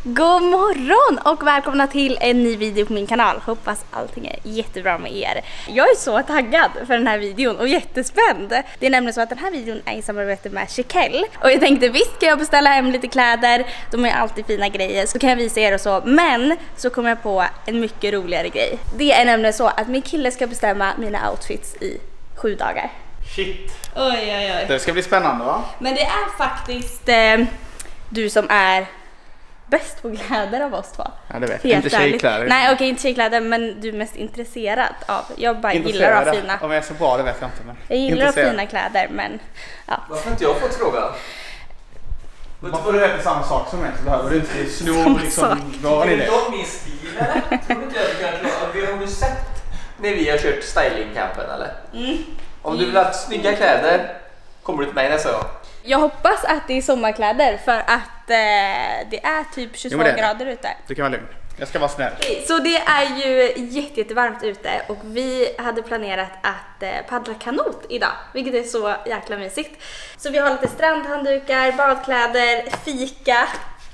God morgon och välkomna till en ny video på min kanal. Hoppas allting är jättebra med er. Jag är så taggad för den här videon och jättespänd. Det är nämligen så att den här videon är i samarbete med Chiquelle. Och jag tänkte visst ska jag beställa hem lite kläder. De är alltid fina grejer så kan jag visa er och så. Men så kom jag på en mycket roligare grej. Det är nämligen så att min kille ska bestämma mina outfits i 7 dagar. Shit. Oj. Det ska bli spännande, va? Men det är faktiskt du som är bäst på kläder av oss två. Ja, det vet jag. Inte tjejkläder. Nej, okej, inte tjejkläder, men du är mest intresserad av. Jag bara gillar att ha fina. Om jag är så bra, det vet jag inte. Men jag gillar att ha fina kläder, men ja. Varför inte jag fått fråga? Man får rätt samma sak som mig, så behöver du inte sno liksom. Vad är det? Är min stil, eller? Tror inte jag kan klara. Har du sett när vi har kört stylingcampen, eller? Om du vill ha snygga kläder, kommer du till mig nästa gång. Jag hoppas att det är sommarkläder för att det är typ 22 grader ute. Du kan vara lugn. Jag ska vara snäll. Så det är ju jättevarmt ute och vi hade planerat att paddla kanot idag, vilket är så jäkla mysigt. Så vi har lite strandhanddukar, badkläder, fika.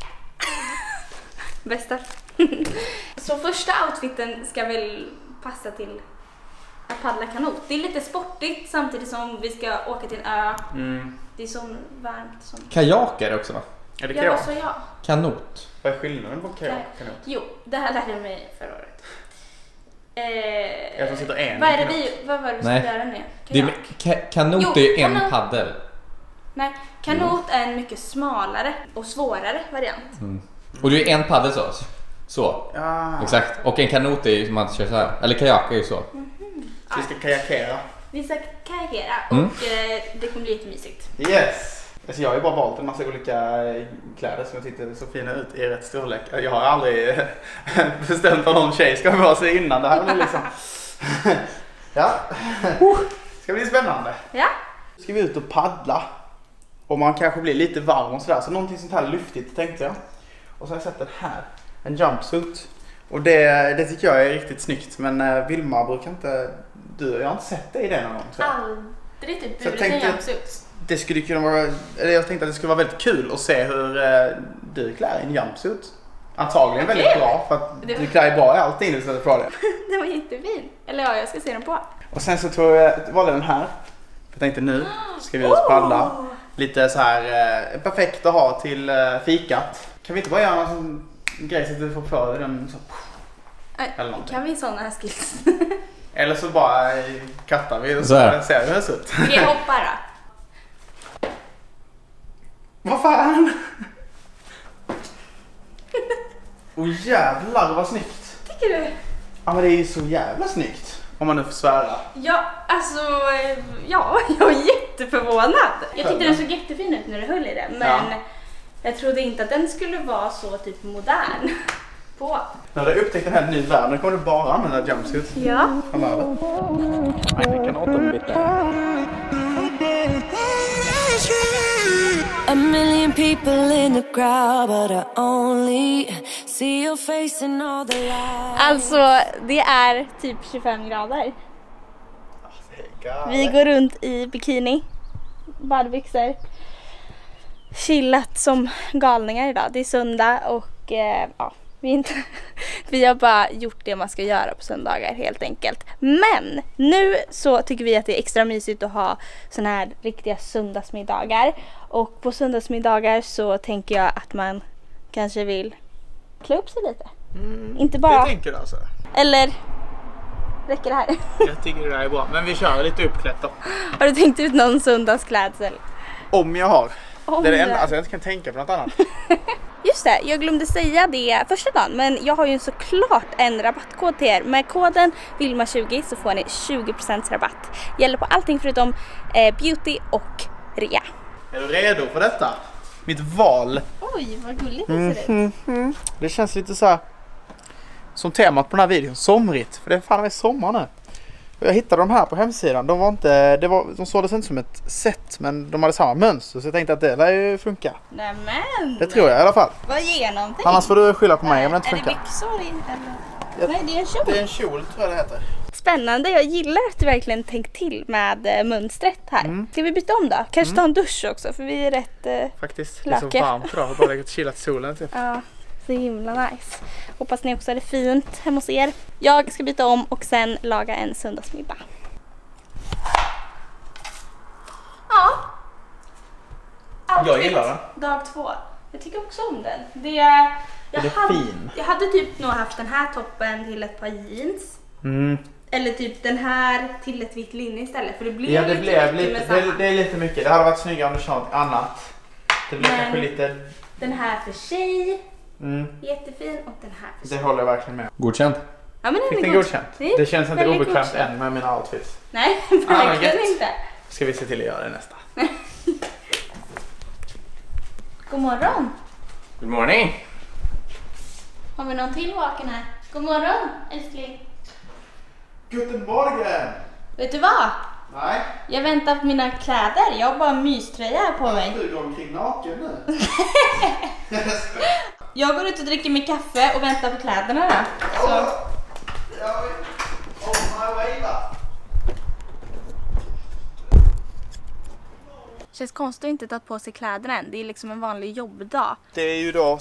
Bästa. Så första outfiten ska väl passa till att paddla kanot. Det är lite sportigt samtidigt som vi ska åka till en ö. Det är så varmt som... Kajaker också, va? Är det Ja, vad sa jag? Kanot. Vad är skillnaden på kanot? Jo, det här lärde jag mig förra året. Jag som sitter en. Vad var det vi skulle göra nu? Kanot är ju en paddel. Nej, kanot är en mycket smalare och svårare variant. Och det är en paddel så. Ja. Exakt. Och en kanot är ju som man kör så här. Eller kajak är ju så. Så vi ska kajakera. Vi ska kajakera och det kommer bli jättemysigt. Yes! Alltså jag har ju bara valt en massa olika kläder som jag tyckte så fina ut i rätt storlek. Jag har aldrig bestämt vad någon tjej ska vara sig innan. Det här blir liksom... Ja. Ska bli spännande. Ja. Ska vi ut och paddla. Och man kanske blir lite varm och sådär. Så någonting sånt här lyftigt tänkte jag. Och så har jag sett den här. En jumpsuit. Och det tycker jag är riktigt snyggt. Men Vilma brukar inte... Jag har inte sett det i den någon gång. Aldrig typ burit en jumpsuit. Det skulle kunna vara... Jag tänkte att det skulle vara väldigt kul att se hur du klär en jumpsuit. Antagligen väldigt bra. För att du klär bra i allting du sätter på det. Den var jättefin. Eller ja, jag ska se den på. Och sen så valde den här. Jag tänkte nu ska vi ut och paddla. Lite så här perfekt att ha till fikat. Kan vi inte bara göra en grej så att du får på den så... Eller kan vi sådana här skills? Eller så bara kattar vi och så ser vi hur det ser ut. Vi hoppar då. Vad fan? Jävlar vad snyggt. Tycker du? Ja, men det är ju så jävla snyggt. Om man nu får svära. Ja, alltså, ja, jag är jätteförvånad. Jag tyckte den såg jättefin ut när du höll i den, men jag trodde inte att den skulle vara så typ modern på. När du upptäckt den här nya världen kommer du bara använda jumpsuit. Ja. Framöver. Nej, det kan A million people in the crowd, but I only see your face in all the lights. Alltså, det är typ 25 grader. Vi går runt i bikini, badbyxor, chillat som galningar idag. Det är söndag och vi har bara gjort det man ska göra på söndagar helt enkelt. Men nu så tycker vi att det är extra mysigt att ha såna här riktiga söndagsmiddagar. Och på söndagsmiddagar så tänker jag att man kanske vill klä upp sig lite. Inte bara... Det tänker du alltså? Eller räcker det här? Jag tycker det där är bra. Men vi kör lite uppklätt då. Har du tänkt ut någon söndagsklädsel? Om jag har. Det är det enda, alltså jag inte kan tänka på något annat. Just det, jag glömde säga det första dagen, men jag har ju såklart en rabattkod till er. Med koden Vilma20 så får ni 20% rabatt. Gäller på allting förutom beauty och rea. Är du redo för detta? Mitt val. Oj, vad gulligt det ser ut. Det känns lite så här som temat på den här videon, somrigt. För det är fan sommar nu. Jag hittade de här på hemsidan. De såldes inte som ett set, men de hade samma mönster. Så jag tänkte att det lär ju funka. Nämen. Det tror jag i alla fall. Vad genomtänkt. Annars får du skylla på mig om det inte funkar. Är det byxor eller? Nej, det är en kjol. Det är en kjol tror jag det heter. Spännande, jag gillar att du verkligen tänkt till med mönstret här. Ska vi byta om då? Kanske ta en dusch också, för vi är rätt faktiskt, det är så varmt idag. Jag har bara legat chillat solen typ. Ja, Så himla nice. Hoppas ni också har det fint hemma hos er. Jag ska byta om och sen laga en söndagsmiddag. Ja. Jag gillar den. Dag 2. Jag tycker också om den. Jag fin. Jag hade typ nog haft den här toppen till ett par jeans. Eller typ den här till ett vitt linne istället. För det blev det är lite mycket. Det hade varit snyggare om du kört något annat. Det blir kanske lite... Den här för tjej. Jättefin. Och den här för tjej. Det håller jag verkligen med. Godkänt. Ja, men Fick den godkänt. Det känns inte obekvämt än med mina outfits. Nej, verkligen inte. Ska vi se till att göra det nästa. God morgon. Good morning. Har vi någon till vaken här? God morgon, älskling. Guten Morgen! Vet du vad? Nej. Jag väntar på mina kläder. Jag har bara en myströja här på mig. Du går omkring naken nu. Jag går ut och dricker min kaffe och väntar på kläderna då. Så. Jag är on my way va? Känns konstigt att inte ta på sig kläderna än. Det är liksom en vanlig jobbdag. Det är ju då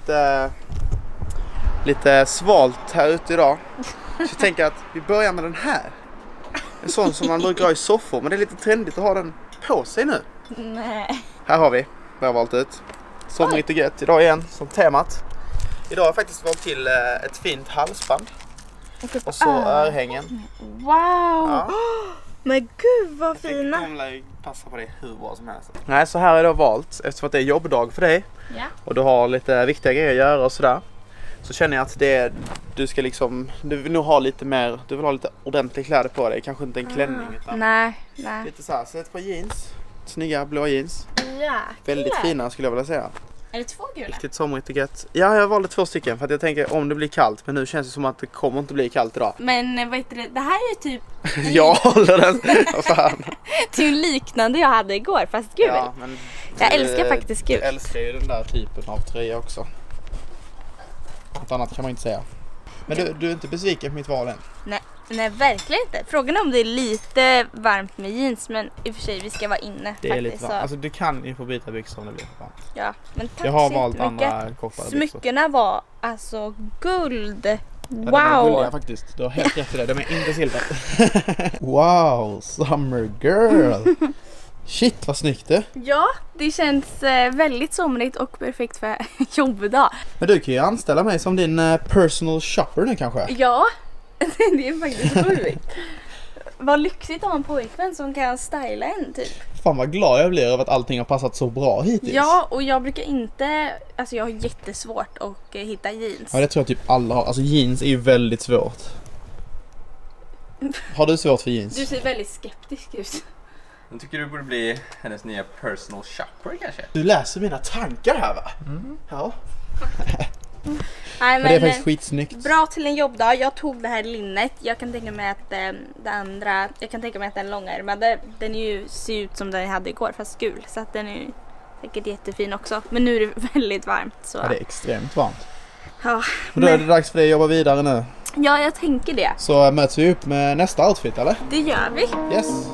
lite svalt här ute idag. Så jag tänker att vi börjar med den här. En sån som man brukar ha i soffor, men det är lite trendigt att ha den på sig nu. Nej. Här har vi, vad jag har valt ut. Somrigt och gött idag igen, som temat. Idag har jag faktiskt valt till ett fint halsband. Och så örhängen. Wow! Ja. Men gud vad fina! De lär ju passa på det hur bra som helst. Nej, så här är det valt eftersom att det är jobbdag för dig. Ja. Och du har lite viktiga grejer att göra och sådär. Så känner jag att du ska liksom, du vill nog ha lite mer, du vill ha lite ordentliga kläder på dig. Kanske inte en klänning utan nej. lite så här, så ett par jeans. Snygga blå jeans. Ja. Väldigt fina skulle jag vilja säga. Är det 2 gula? Riktigt somrigt och gött. Ja, jag valde 2 stycken för att jag tänker om det blir kallt. Men nu känns det som att det kommer inte bli kallt idag. Men vad heter det? Det här är ju typ... Jag håller den. Vad fan. Det är ju liknande jag hade igår, fast gul. Ja, men jag älskar faktiskt gul. Jag älskar ju den där typen av tröja också. Något annat kan man inte säga. Men du är inte besviken på mitt val än? Nej, verkligen inte. Frågan är om det är lite varmt med jeans, men i och för sig vi ska vara inne. Det är faktiskt, lite varmt. Alltså du kan ju få byta byxor om det blir för varmt. Ja, men tack jag har så valt jättemycket. andra kortare byxor. Smyckena var alltså guld. Ja, wow! de är gulliga faktiskt. Du har helt rätt i det. De är inte silver. Wow, summer girl. Shit, vad snyggt det. Ja, det känns väldigt somrigt och perfekt för jobbdag. Men du kan ju anställa mig som din personal shopper nu kanske. Ja, det är faktiskt sjukt. Vad lyxigt att ha en pojkvän som kan styla en typ. Fan vad glad jag blir över att allting har passat så bra hittills. Ja, och jag brukar inte, alltså jag har jättesvårt att hitta jeans. Ja, det tror jag typ alla har. Alltså jeans är ju väldigt svårt. Har du svårt för jeans? Du ser väldigt skeptisk ut. Jag tycker du borde bli hennes nya personal shopper kanske. Du läser mina tankar här va? Ja. Nej, men det är faktiskt skitsnyggt. Bra till en jobbdag. Jag tog det här linnet. Jag kan tänka mig att jag kan tänka mig att den långärmade, den är ju ser ut som den jag hade igår fast gul. Så att den är säkert jättefin också. Men nu är det väldigt varmt. Så. Ja, det är extremt varmt. Ja, men då är det dags för dig att jobba vidare nu. Ja, jag tänker det. Så möts vi upp med nästa outfit eller? Det gör vi. Yes.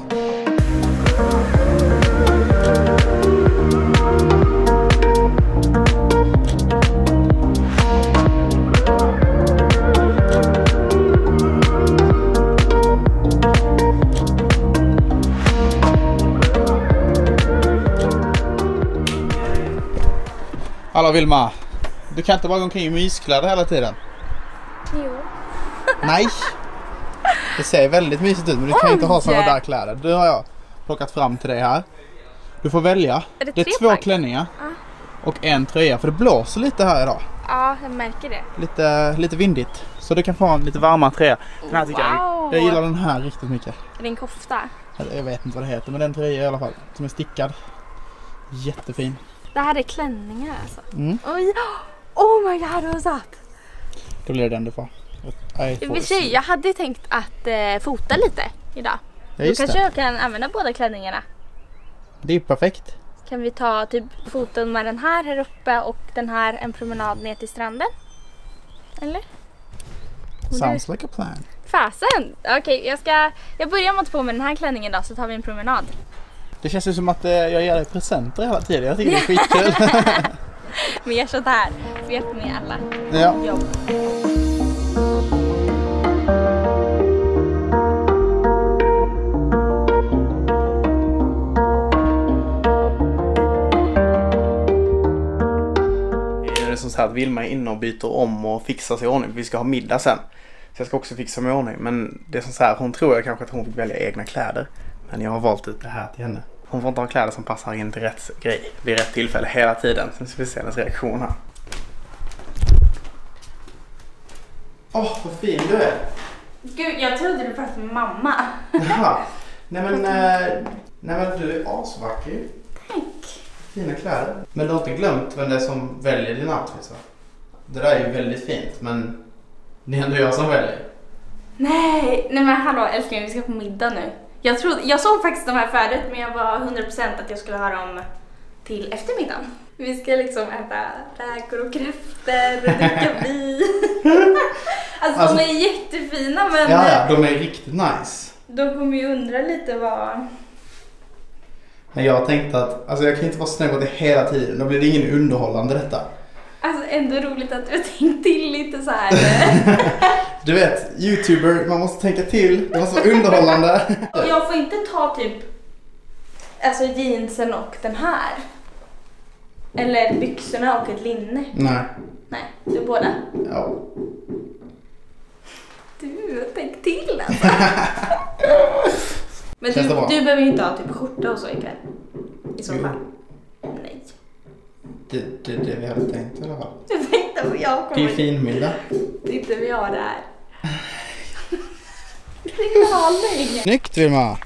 Hallå Vilma, du kan inte bara gå omkring i myskläder hela tiden. Jo. Nej. Det ser väldigt mysigt ut men du kan inte ha sådana där kläder. Du har jag plockat fram till dig här. Du får välja. Det är 2 klänningar och en tröja för det blåser lite här idag. Ja, jag märker det. Lite vindigt. Så du kan få en lite varmare tröja. Den här tycker jag gillar den här riktigt mycket. Är det en kofta? Jag vet inte vad det heter men den tröja i alla fall som är stickad. Jättefin. Det här är klänningar alltså. Mm. Oj. Oh my god, vad satt. Då blir det den du får. Jag hade tänkt att fota lite idag. Ja, då kanske jag kan använda båda klänningarna. Det är perfekt. Kan vi ta typ foton med den här uppe och den här en promenad ner till stranden? Eller? Sounds like a plan. Fasen! Okej, jag börjar med att på med den här klänningen då så tar vi en promenad. Det känns ju som att jag ger dig presenter hela tiden. Jag tycker det är skitkul. Men gör sånt här. Får hjälpa med alla jobb. Så här att Vilma är inne och byter om och fixar sig i ordning. Vi ska ha middag sen. Så jag ska också fixa mig i ordning. Men det är så här, hon tror jag kanske att hon fick välja egna kläder. Men jag har valt ut det här till henne. Hon får inte ha kläder som passar in till rätt grej vid rätt tillfälle hela tiden. Sen ska vi se hennes reaktion här. Åh, vad fin du är. Gud, jag trodde du pratade med mamma. Jaha. Nej men du är asvacker. Tack. Fina kläder. Men du har inte glömt vem det är som väljer din outfit, va? Det där är ju väldigt fint, men det är ändå jag som väljer. Nej men hallå älskling, vi ska på middag nu. Jag såg faktiskt de här förut, men jag var 100% att jag skulle ha dem till eftermiddagen. Vi ska liksom äta räkor och kräftor och dricka vin. Alltså de är jättefina, men... Ja, de är riktigt nice. De kommer ju undra lite vad... Men jag tänkte att, alltså jag kan inte vara snäll mot det hela tiden. Då blir det ingen underhållande detta. Alltså ändå roligt att du har tänkt till lite så här. Du vet, YouTuber, man måste tänka till. Det måste vara underhållande. Jag får inte ta typ, alltså jeansen och den här. Eller byxorna och ett linne. Nej, du är båda. Ja. Du, tänk till alltså. Men du behöver ju inte ha typ skjorta och så ikväll. I så fall. Nej. Det är det vi hade tänkt i alla fall. Du tänkte vad jag kommer... Det är ju fin middag. Det är inte vi har det här. Det är ingen. Snyggt, Vilma.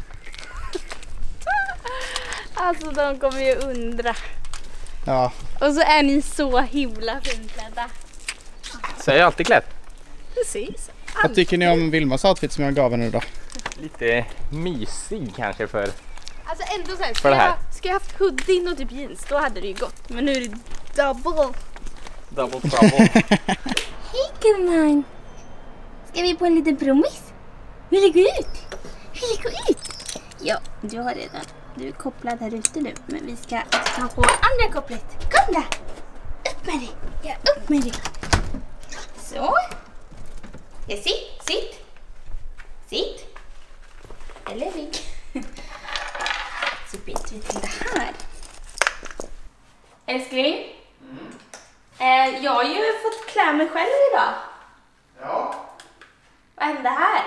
Alltså de kommer ju undra. Ja. Och så är ni så himla finklädda. Så är jag alltid klädd. Precis. Vad tycker ni om Vilmas outfit som jag gav henne då? Lite mysig kanske för... Alltså ändå så här, för det här. ska jag haft hoodie och typ jeans, då hade det ju gått. Men nu är det double. Double trouble. Hej gumman. Ska vi på en liten promis? Vill du gå ut? Ja, du har redan. Du är kopplad här ute nu. Men vi ska ta på andra kopplet. Kom där. Upp med dig. Ja, upp med dig. Så. Ja, sitt. Eller ligg. Så byter vi till det här. Älskling. Jag har ju fått klä mig själv idag. Ja. Vad hände här?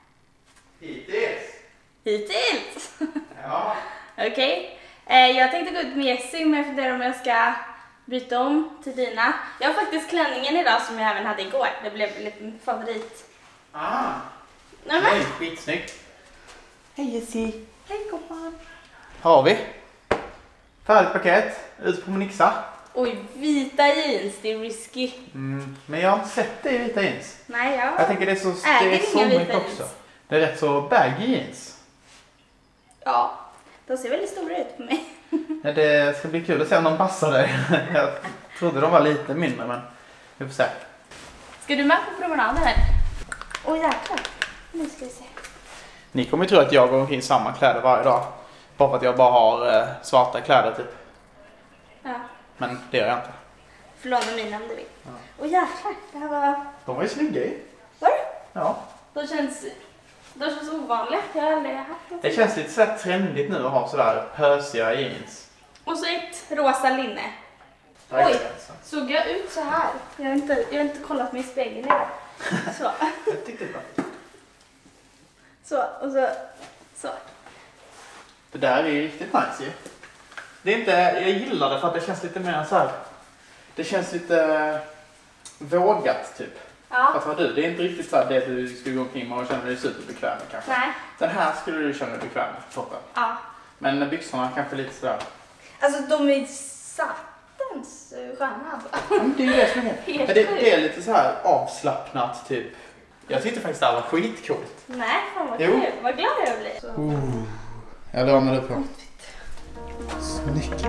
Hittills? Ja. Okej. Jag tänkte gå ut med Jessie, men jag funderar om jag ska byta om till dina. Jag har faktiskt klänningen idag som jag även hade igår. Det blev lite min favorit. Nej, men. Skitsnyggt. Hej Jessie. Hej gumman. Har vi? Färdigt paket. Ut på Monixa. Oj, vita jeans. Det är risky. Men jag har inte sett det i vita jeans. Nej, Jag tänker det är så inga somrigt vita också. jeans. Det är rätt så baggy jeans. Ja, de ser väldigt stora ut på mig. Ja, det ska bli kul att se om de passar dig. Jag trodde de var lite mindre, men vi får se. Ska du med på promenaden här? Åh jäklar. Nu ska vi se. Ni kommer ju tro att jag går omkring i samma kläder varje dag. Bara för att jag bara har svarta kläder typ. Ja. Men det gör jag inte. Förlåt mina om du vill. Åh jäklar, det här var... De var ju snygga i. Var det? Ja. De känns ovanliga. Jag har aldrig haft något. Det känns lite sådär trendigt nu att ha sådär pösiga jeans. Och så ett rosa linne. Oj, såg jag ut så här? Jag har inte kollat mig i spegeln idag. Så. Jag tyckte det var. Så, och så. Det där är ju riktigt nice ju. Det är inte, jag gillar det för att det känns lite mer så här. Det känns lite vågat typ. Ja. Fast vad du, det är inte riktigt så här det du skulle gå omkring med och känna dig superbekväm med kanske. Nej. Den här skulle du känna dig bekväm med toppen. Ja. Men byxorna kanske lite sådär. Alltså de är satans sköna. Men det är ju det som är Helt men det är lite så här avslappnat typ. Jag tyckte faktiskt det här var skitcoolt. Nej, fan vad Jo. kul. Vad glad jag blir. Så. Jag lånar det på. Snyggt.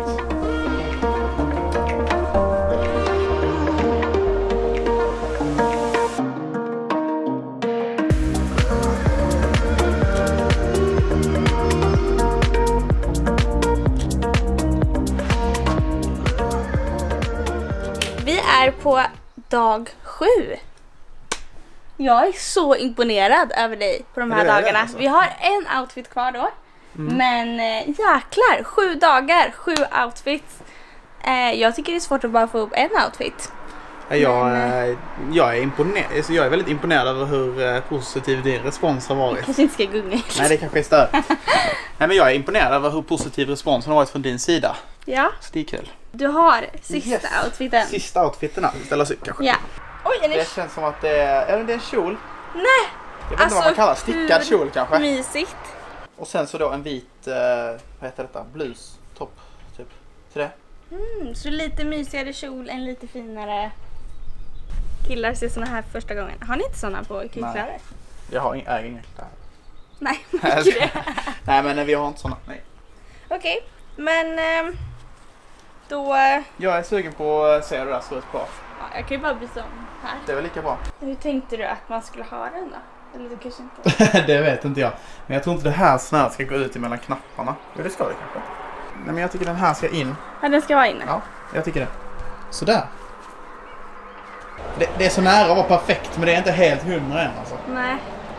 dag 7. Jag är så imponerad över dig på de här dagarna. Alltså. Vi har en outfit kvar då. Men jäklar, 7 dagar, 7 outfits. Jag tycker det är svårt att bara få upp en outfit. Jag är imponerad. Alltså, jag är väldigt imponerad över hur positiv din respons har varit. Kanske inte ska gunga. Nej, det kanske är stör. Nej, men jag är imponerad över hur positiv responsen har varit från din sida. Ja. Så det är kul. Du har sista outfiten. Sista outfiten här. Ställa sig upp kanske. Ja. Oj, Det känns som att det är en kjol. Nej. Jag vet inte vad man kallar stickad kjol kanske. Mysigt. Och sen så då en vit, vad heter detta? Blus, topp, typ. Till det. Så lite mysigare kjol, en lite finare. Killar ser såna här första gången. Har ni inte såna på killkläder? Jag äger inga där. Nej, mycket det. Nej, men vi har inte såna. Nej. Okej, men då... Jag är sugen på att se hur det där ser ut på. Ja, jag kan ju bara byta om här. Det är väl lika bra. Hur tänkte du att man skulle ha den då? Eller du kanske inte... Det vet inte jag. Men jag tror inte det här snöret ska gå ut emellan knapparna. Jo, det ska det kanske. Nej, men jag tycker den här ska in. Ja, den ska vara inne. Ja, jag tycker det. Sådär. Det är så nära att vara perfekt, men det är inte helt 100 än alltså. Nej.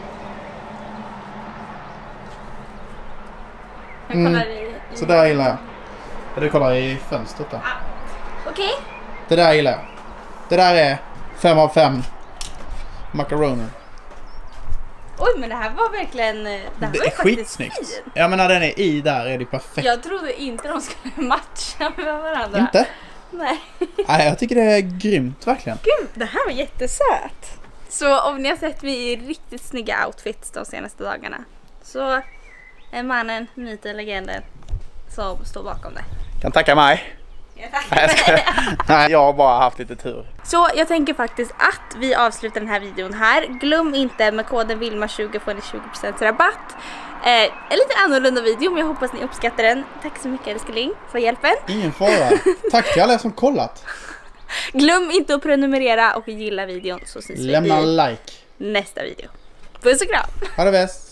Jag kollar i... Så där gillar jag. Du kollar i fönstret där. Okej. Det där gillar jag. Det där är 5 av 5 macaroni. Oj, men det här var verkligen... Det här Det var ju är faktiskt skitsnyggt. fin. Ja, men när den är i där är det perfekt. Jag trodde inte de skulle matcha med varandra. Inte? Nej. Nej, jag tycker det är grymt verkligen. Gud, det här var jättesöt. Så om ni har sett mig i riktigt snygga outfits de senaste dagarna, så är mannen, myten, legenden som står bakom det. Kan tacka mig. Nej, jag har bara haft lite tur. Så jag tänker faktiskt att vi avslutar den här videon här. Glöm inte, med koden VILMA20 får ni 20% rabatt. En lite annorlunda video, men jag hoppas ni uppskattar den. Tack så mycket älskling för hjälpen. Ingen fara. Tack till alla som kollat. Glöm inte att prenumerera och gilla videon, så ses vi Lämna i like. nästa video. Puss och kram! Ha det bäst.